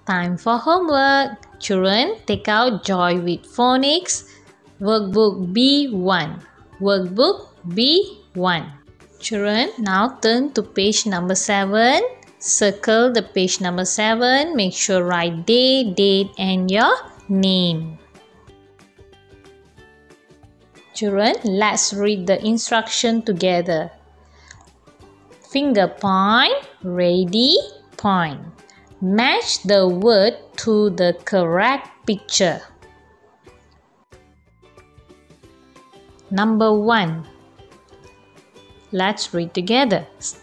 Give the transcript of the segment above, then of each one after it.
Time for homework. Children, take out Joy with Phonics, Workbook B1. Workbook B1. Children, now turn to page number 7. Circle the page number 7. Make sure write day, date and your name. Children, let's read the instruction together. Finger point, ready, point. Match the word to the correct picture. Number 1. Let's read together.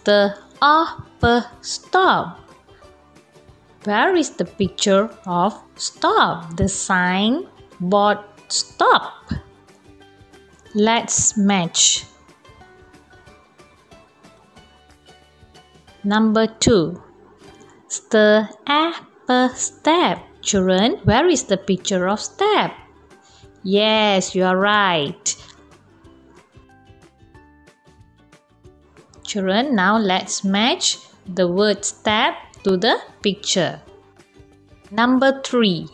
Stop. Where is the picture of stop? The sign board stop. Let's match. Number 2. Step. Children, where is the picture of step? Yes, you are right. Children, now let's match the word step to the picture. Number 3.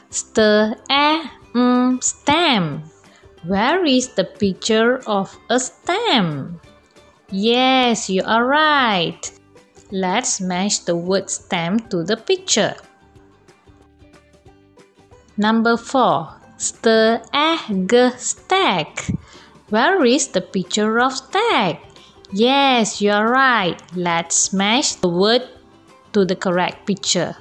Stamp. Where is the picture of a stamp? Yes, you are right. Let's match the word stamp to the picture. Number 4. Stack. Where is the picture of stack? Yes, you are right. Let's match the word to the correct picture.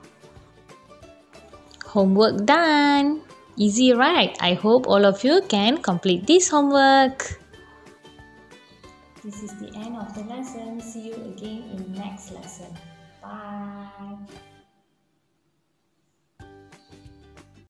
Homework done. Easy, right? I hope all of you can complete this homework. This is the end of the lesson. See you again in next lesson. Bye.